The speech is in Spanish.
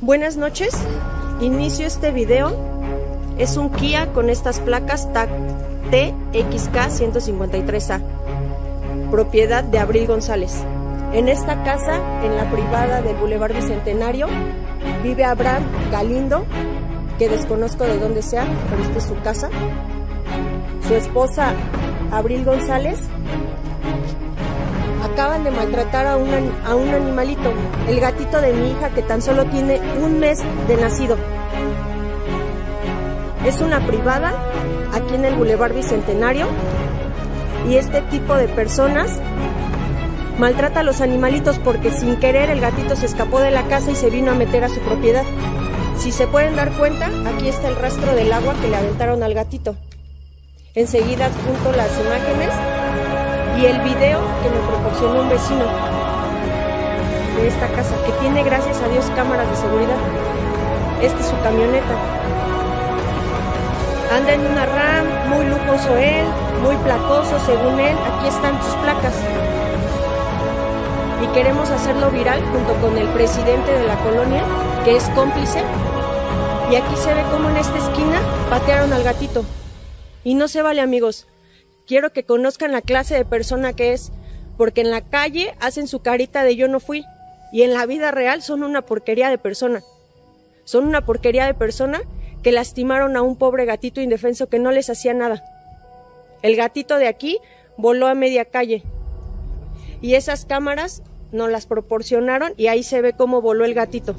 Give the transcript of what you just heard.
Buenas noches, inicio este video. Es un Kia con estas placas TAC TXK 153A, propiedad de Abril González. En esta casa, en la privada del Boulevard Bicentenario, vive Abraham Galindo, que desconozco de dónde sea, pero esta es su casa. Su esposa Abril González. Acaban de maltratar a un animalito, el gatito de mi hija, que tan solo tiene un mes de nacido. Es una privada aquí en el Boulevard Bicentenario y este tipo de personas maltrata a los animalitos porque sin querer el gatito se escapó de la casa y se vino a meter a su propiedad. Si se pueden dar cuenta, aquí está el rastro del agua que le aventaron al gatito. Enseguida adjunto las imágenes y el video que me proporcionó un vecino de esta casa, que tiene, gracias a Dios, cámaras de seguridad. Esta es su camioneta. Anda en una RAM, muy lujoso él, muy placoso según él. Aquí están sus placas. Y queremos hacerlo viral junto con el presidente de la colonia, que es cómplice. Y aquí se ve cómo en esta esquina patearon al gatito. Y no se vale, amigos. Quiero que conozcan la clase de persona que es, porque en la calle hacen su carita de yo no fui, y en la vida real son una porquería de persona. Son una porquería de persona que lastimaron a un pobre gatito indefenso que no les hacía nada. El gatito de aquí voló a media calle, y esas cámaras nos las proporcionaron, y ahí se ve cómo voló el gatito.